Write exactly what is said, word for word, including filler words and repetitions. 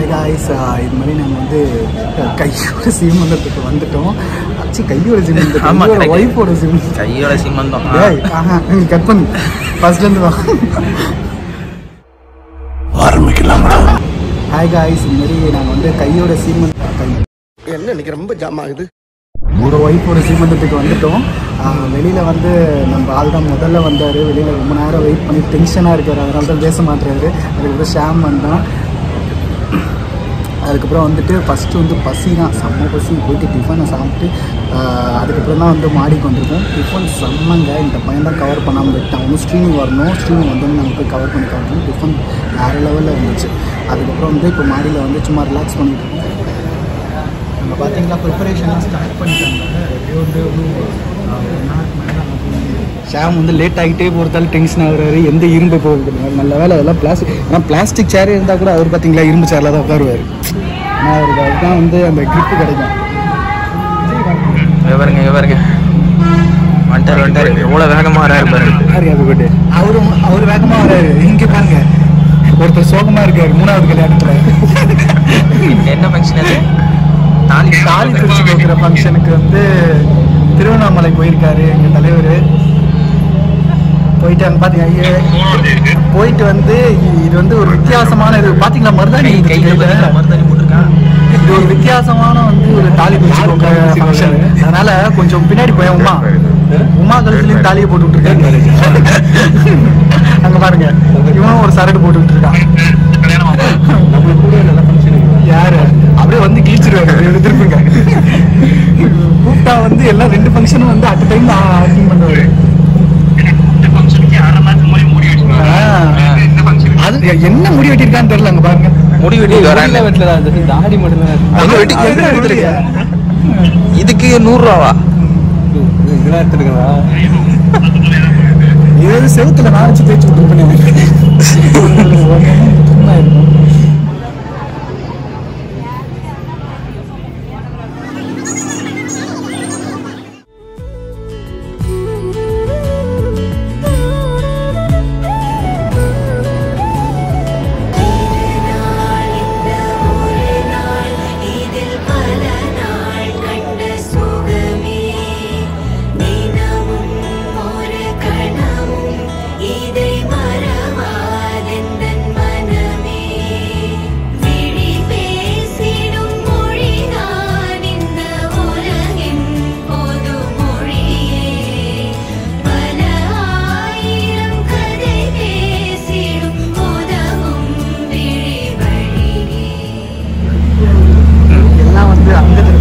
Hi guys, இது மாதிரி நாங்கள் வந்து கையோட சீமந்தத்துக்கு வந்துட்டோம். ஆச்சு கையோட சீமந்தம், ஆமாம் ஒய்ஃபோட சீமந்தம், கையோட சீமந்தம். ஆஹா கட் பண்ணு, ஃபர்ஸ்ட்லேருந்து வா ஆரம்பிக்கலாம். ஹாய் காய்ஸ், இது மாதிரி நாங்கள் வந்து கையோட சீமந்தம் கை என்ன இன்னைக்கு ரொம்ப ஜாம் ஆகுது. ஒரு ஒய்ஃபோட சீமந்தத்துக்கு வந்துட்டோம். வெளியில் வந்து நம்ம ஆள் தான் முதல்ல வந்தார். வெளியில் ரொம்ப நேரம் வெயிட் பண்ணி டென்ஷனாக இருக்கார், அதனால தான் பேச மாட்டுறாரு. அதுக்கப்புறம் ஷாம் வந்தான். அதுக்கப்புறம் வந்துட்டு ஃபஸ்ட்டு வந்து பசி தான், செம்ம பசி. போயிட்டு டிஃபனை சாப்பிட்டு அதுக்கப்புறம் தான் வந்து மாடிக்கு வந்திருக்கோம். டிஃபன் செம்மங்க. இந்த பையன் தான் கவர் பண்ணாமல் விட்டான். ஒன்றும் ஸ்ட்ரீமிங் வரணும், ஸ்ட்ரீமிங் வந்தோன்னு நாங்கள் போய் கவர் பண்ணி காட்டணும். டிஃபன் வேறு லெவலில் இருந்துச்சு. அதுக்கப்புறம் வந்து இப்போ மாடியில் வந்து சும்மா ரிலாக்ஸ் பண்ணிட்டு இருக்கோம். அங்கே பார்த்தீங்கன்னா ப்ரிப்பரேஷன்லாம் ஸ்டார்ட் பண்ணிட்டாங்க. வந்து ஷாம் வந்து லேட் ஆகிட்டே போகிறதால டென்ஷன் ஆகுறாரு. எந்த இரும்பு போகுது நல்ல வேலை, அதெல்லாம் பிளாஸ்டிக். ஆனால் பிளாஸ்டிக் சேர் இருந்தால் கூட அவர் பார்த்தீங்களா இரும்பு சேரில் தான் உட்காருவார். ஆனால் அவருக்கு அதுதான் வந்து அந்த கிரிப்பு கிடைக்கும். விவருங்க விவருங்க வந்துட்டார் வந்துட்டார். எவ்வளோ வேகமாக வராரு பாருங்க. யார் போட்டு அவரும் அவர் வேகமாக வராரு. இங்கே பாருங்க, ஒருத்தர் சோகமாக இருக்காரு மூணாவது கல்யாணத்தில். என்ன ஃபங்க்ஷன் அது? தாலி தாலி பிரிச்சு கொடுக்குற ஃபங்க்ஷனுக்கு வந்து திருவண்ணாமலை போயிருக்காரு எங்கள் தலைவர். போயிட்டு அங்கே பார்த்தீங்க போயிட்டு வந்து இது வந்து ஒரு வித்தியாசமான இது பார்த்தீங்களா, மருதாணி கையில் மருதாணி போட்டிருக்கான். இது ஒரு வித்தியாசமான வந்து ஒரு தாலி பிரிச்சு கொடுக்குற ஃபங்க்ஷன். அதனால கொஞ்சம் பின்னாடி போய் உமா உமா கழுத்துலையும் தாலியை போட்டு விட்டுருக்காரு. அங்கே பாருங்க, இவனும் ஒரு சரடு போட்டு விட்டுருக்கான். யாரு அப்படியே வந்து கிழிச்சிருவாரு. திருப்பிங்க கூப்பிட்டா வந்து எல்லாம் ரெண்டு ஃபங்க்ஷனும் வந்து அட் டைம் அட்டெண்ட் பண்ணுவாரு. அது என்ன முடி வெட்டிருக்கான்னு தெரியல. அங்க பாருங்க முடி வெட்டி தாடி மட்டும் இதுக்கு நூறு ரூபாவா? ஏழு செவத்துல நான் வச்சு தேய்ச்சி விட்டுருப்பேன். அங்கே